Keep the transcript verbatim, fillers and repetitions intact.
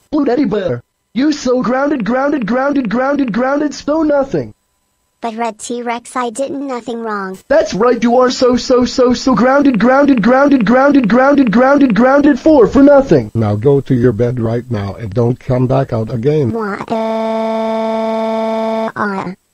Blue Teddy Bear. You so grounded, grounded, grounded, grounded, grounded, so nothing. But Red T-Rex, I didn't nothing wrong. That's right, you are so so so so grounded, grounded, grounded, grounded, grounded, grounded, grounded for for nothing. Now go to your bed right now and don't come back out again. Why? Uh, uh.